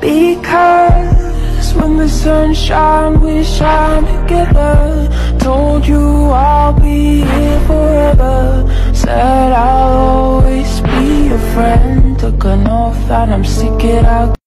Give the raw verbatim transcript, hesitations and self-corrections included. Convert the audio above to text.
Because when the sun shines, we shine together. Told you I'll be here forever. Said I'll always be your friend. Took an oath that I'm sticking out.